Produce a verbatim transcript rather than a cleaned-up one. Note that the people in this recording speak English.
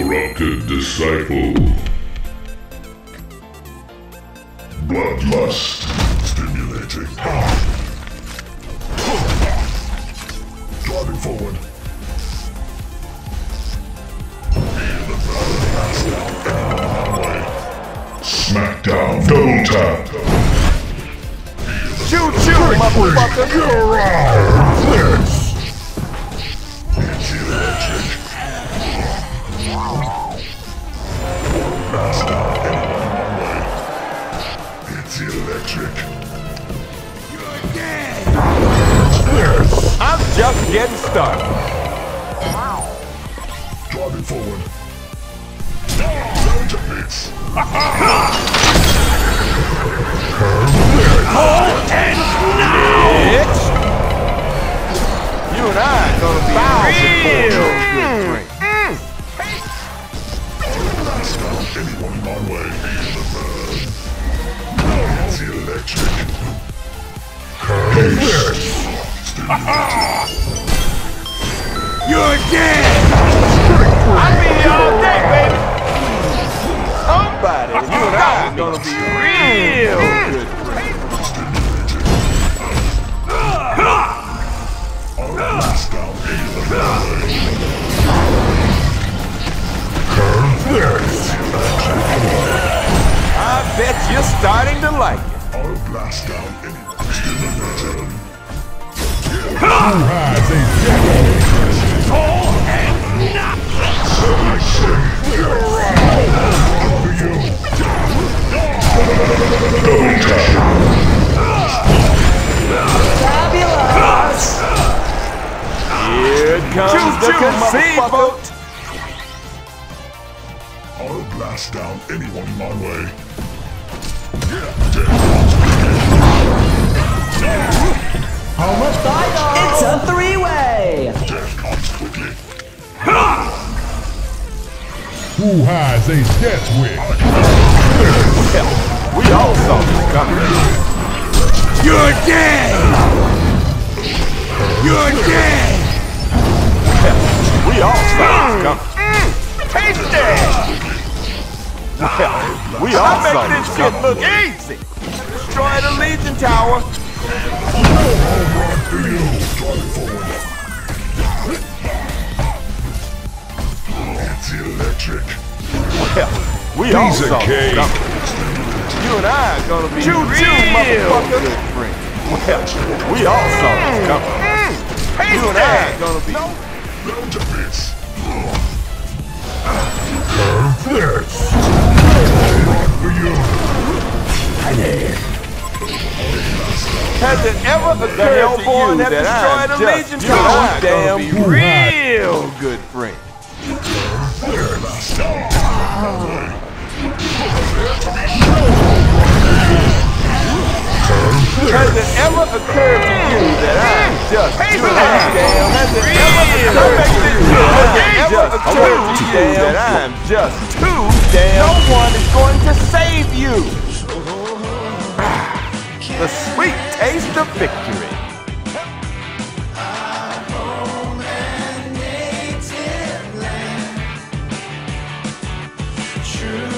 Corrupted disciple. Bloodlust. Stimulating. Driving forward. Smackdown. Double tap. Choo choo, motherfucker. You're out. This. It's electric. Blast out anyone way. It's electric. You're dead. This. I'm just getting started. Driving forward. Down to bits. Oh, and bitch! You and I are gonna be real good drink. Blast out anyone my way. It's electric. Haste. You're dead! I'll be here all day, baby! Somebody, you and I are gonna be real good friends. I'll blast out anyone. I bet you're starting to like it. I'll blast out anyone. Who has a jacket? Tall and not. Fabulous! Here comes Choo the choo, conceit boat. I'll blast down anyone in my way. How much time? It's a three-way! Death comes quickly. Who has a death wish? Well, we all saw this coming. You're dead! You're dead! Well, we all saw this coming. Taste it! Well, we all saw this shit look easy. Destroy the Legion Tower. It's electric. Well, we all saw this coming. You and I are gonna be choo choo, motherfucker. Good friends. Well, we all saw this coming. You and I are gonna be Down to bits. This. Has it ever occurred to you that I'm just two damn real good friends? Has it ever occurred to you that I'm just two damn Has it ever occurred to you that I'm just too damn No one is going to save you! The sweet taste of victory. True.